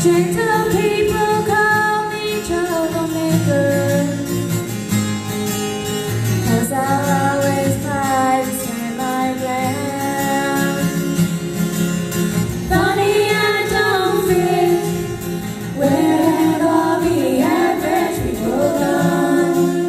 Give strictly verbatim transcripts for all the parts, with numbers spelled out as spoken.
Gentle people call me troublemaker, 'cause I'll always try to stand my ground. Funny I don't fit. Where have all the average people gone?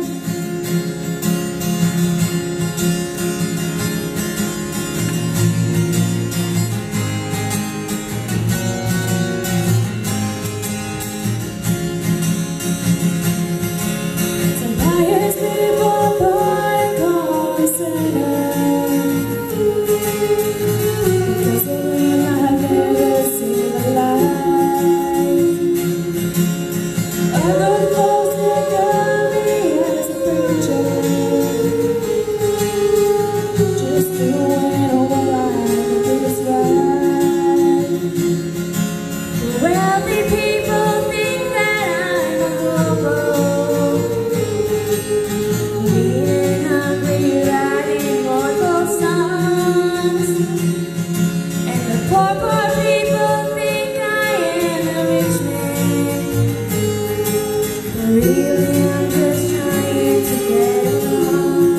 Really, I'm just trying to get along.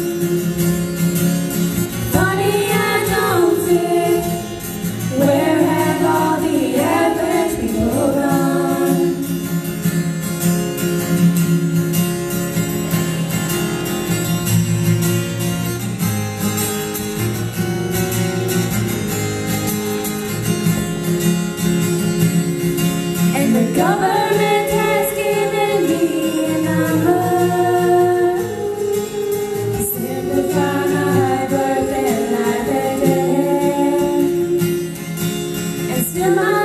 Funny I don't fit. Where have all the average people gone? And the government has given me a number. Simplify my birth and life and death. And still my